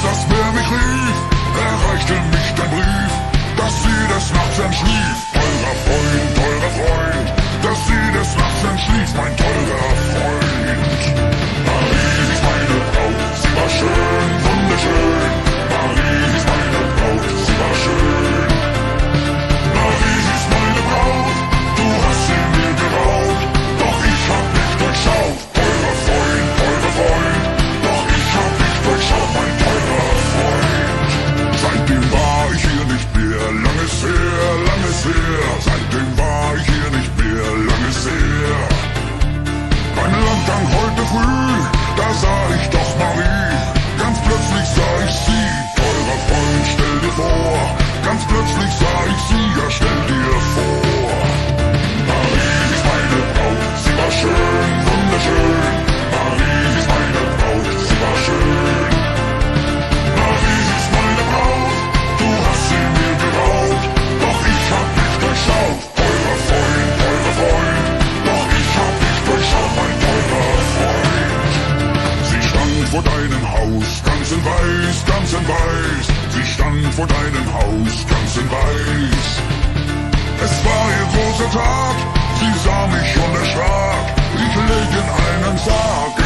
das Meer mich rief, erreichte mich dein Brief, dass sie des Nachts entschlief. Teurer Freund, dass sie des Nachts entschlief, mein teurer Freund. Marie ist meine Braut, sie war schön, wunderschön. Marie ist meine Braut, sie war schön. Marie ist meine Braut, du hast sie mir geraubt, doch ich hab dich durchschaut. Teurer Freund, doch ich hab dich durchschaut, mein teurer Freund. Seitdem war ich hier nicht mehr, lang ist her. Seitdem war ich hier nicht mehr, lang ist her. Beim Landgang heute früh, da sah ich doch Marie, ganz plötzlich sah ich sie. Teurer Freund, stell dir vor, ganz plötzlich sah ich sie, ja stell dir vor. Marie ist meine Braut, sie war schön, wunderschön. Marie ist meine Braut, sie war schön. Marie ist meine Braut, du hast sie mir geraubt, doch ich hab dich durchschaut. Teurer Freund, doch ich hab dich durchschaut, mein teurer Freund. Sie stand vor deinem Haus, ganz in weiß. Sie stand vor deinem Haus, ganz in weiß. Es war ihr großer Tag, sie sah mich und erschrak. Ich leg in einen Sarg.